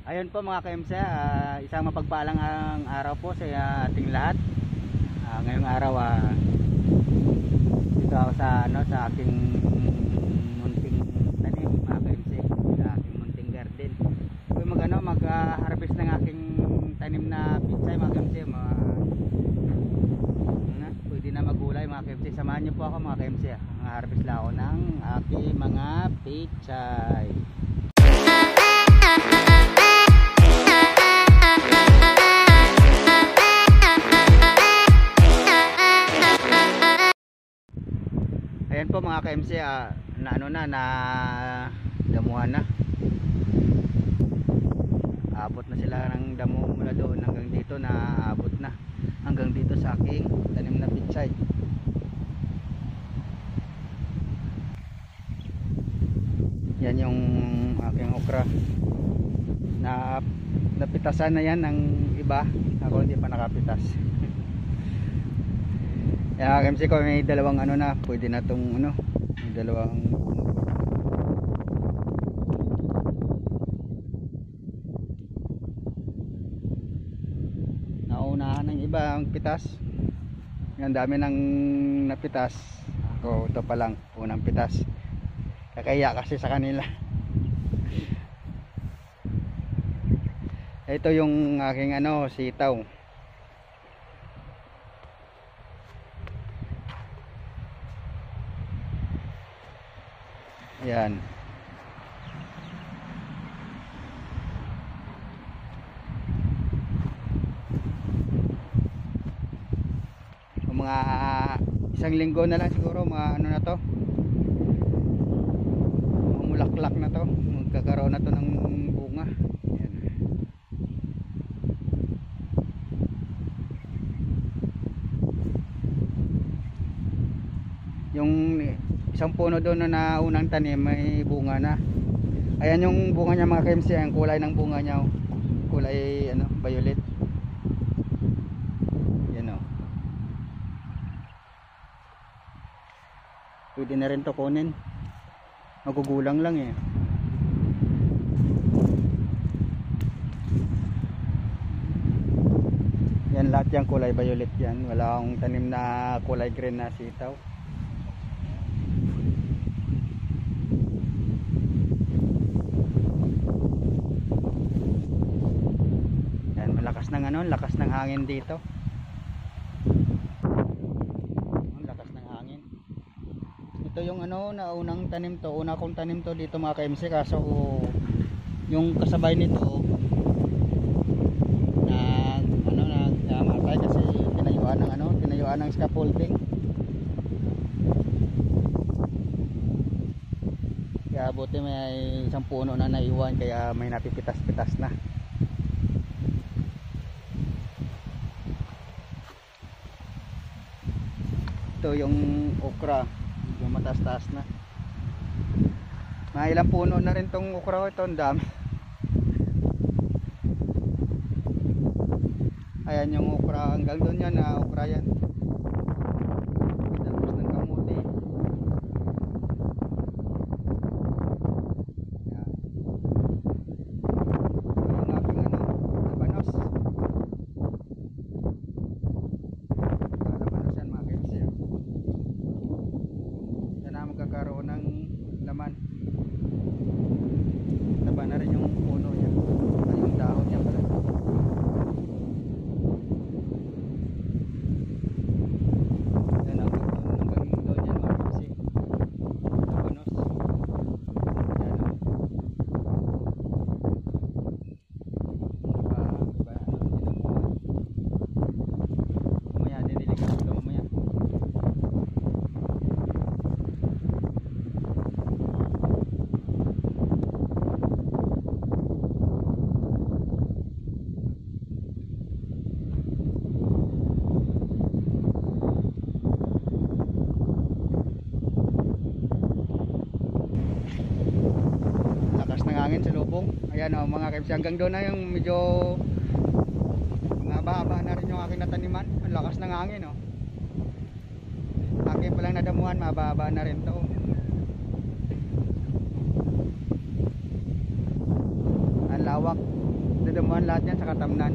Ayun po mga KMC, isang mapagpalang ang araw po sa ating lahat. Ngayong araw dito ako sa aking munting tanim mga KMC, sa aking munting garden. Mag-harvest ng aking tanim na pitsay mga KMC. Pwede na magulay mga KMC. Samahan niyo po ako mga KMC. Harvest lang ako ng aking mga pitsay. Ayan po mga KMC, na damuhan na. Abot na sila ng damo mula doon hanggang dito, na abot na hanggang dito sa aking tanim na pitsay. Yan yung aking okra na napitasan na yan ng iba. Ako hindi pa nakapitas. Kaya KMC ko may dalawang na, pwede na tong may dalawang naunahan ng iba ang pitas. Ang dami ng napitas. Ako ito pa lang unang pitas. Kakaya kasi sa kanila. Ito yung aking sitaw. Yan. Mga isang linggo na lang siguro, mga na to, mamulaklak na to, magkakaroon na to ng bunga. Yan. Yung isang puno doon na unang tanim may bunga na. Ayan yung bunga niya mga KMC, ang kulay ng bunga niya, kulay violet. Yan pwede na rin to kunin, magugulang lang yan lahat yung kulay violet yan. Wala akong tanim na kulay green na sitaw. Lakas ng hangin dito. Ang lakas ng hangin. Ito yung naunang tanim to, una kong tanim to dito mga KMC, kaso yung kasabay nito nagmatay kasi tinayuan ng scaffolding. Kaya buti may isang puno na naiwan, kaya may napipitas-pitas na. Ito yung okra, yung mataas-taas na. Mga ilang puno na rin tong okra ko. Ito ang dami. Ayan yung okra, hanggang doon yan na okra yan. Tapos ng kamuti. Yan. Yung aking labanos. Magkakaroon ng laman. Taba na rin yung puno niya, ay yung dahon niya pala. Yan hanggang doon yan mga kasi labanos. Yan mamaya didiligan ko mamaya. Sa lubong. Ayan mga KMC, hanggang doon na yung medyo mahaba na rin yung aking nataniman. Ang lakas ng hangin aking palang nadamuhan, mahaba na rin to. Ang lawak. Dinadamuhan lahat yan sa Katamnan.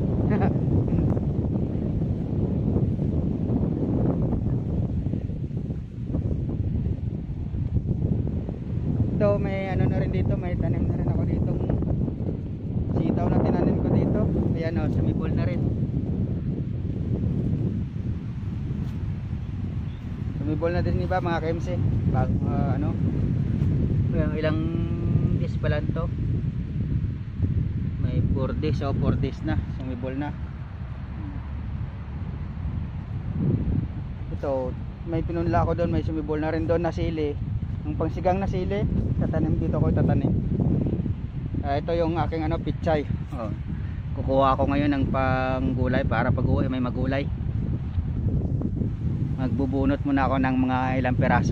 Ito may ano na rin dito, may tanim na rin ako dito. Sitaw na tinanim ko dito. Ayan o, sumibol na rin. Sumibol na din iba mga KMC. Bago ano, ilang days pa lang to. May 4 days o 4 days na, sumibol na. Ito, may pinunla ko doon, may sumibol na rin doon na sili. Yung pangsigang na sili, tatanim dito ko tatanim. Ito yung aking ano, pichay. Kukuha ako ngayon ng panggulay para pag-uwi may magulay. Magbubunot muna ako ng mga ilang peraso.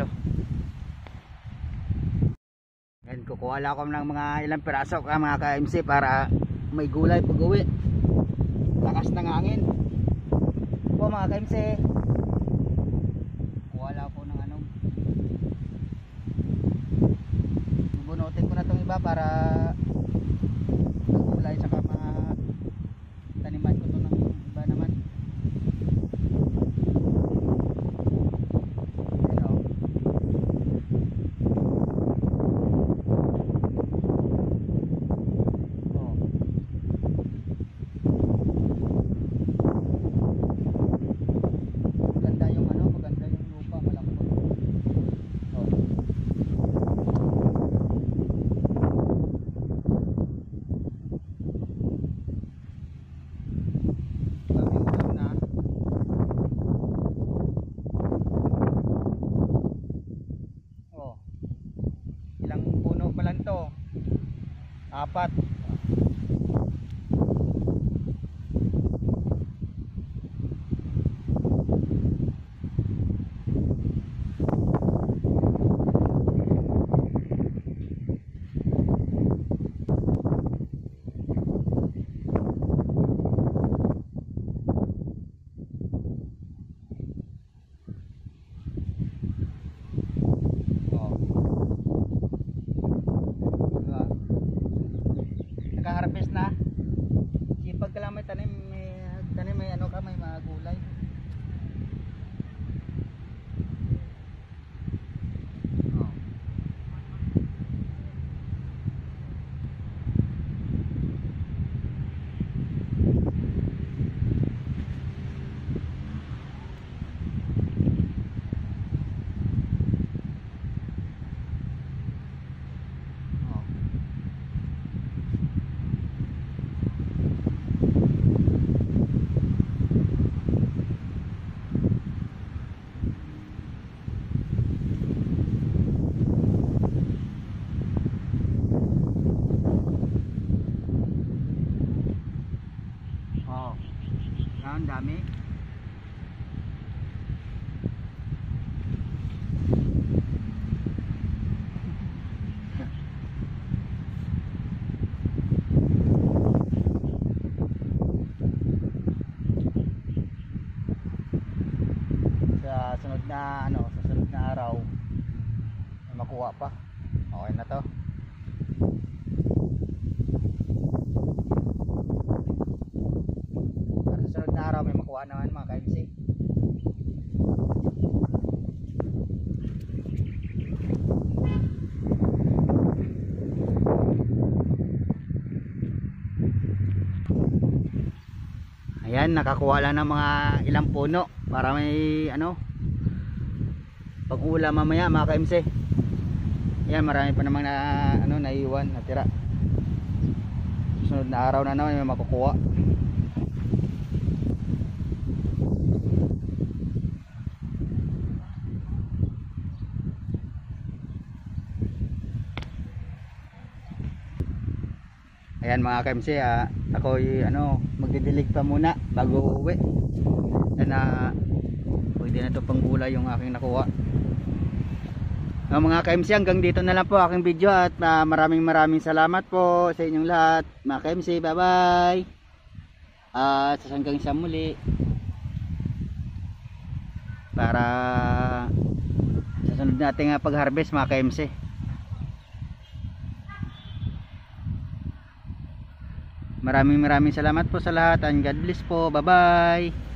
Yan, kukuha lang ako ng mga ilang peraso mga KMC para may gulay pag-uwi. Lakas ng hangin po mga KMC. Kuha lang ako ng ano, bubunutin ko na itong iba para gulay saka mga taniman ko to ng iba naman. Apat. Harvest na. Sipag ka lang may tanim, may ano ka, may mga gulay. Ang dami. Sa sunod na ano, sa sunod na araw may makuha pa. Okay na to. Araw may makuha naman mga KMC. Ayan, nakakuha lang ng mga ilang puno para may ano pag-ulam mamaya mga KMC. Ayan, marami pa namang na ano naiwan, natira. Sunod na araw na naman may makukuha. Ayan mga KMC, ako'y ano, magdidilig pa muna bago uwi. Na pwede na ito panggulay yung aking nakuha. Mga KMC, hanggang dito na lang po aking video at maraming salamat po sa inyong lahat. Mga KMC, bye bye. At hanggang sa muli. Para sa sunod nating pag-harvest mga KMC. Maraming salamat po sa lahat and God bless po. Bye bye.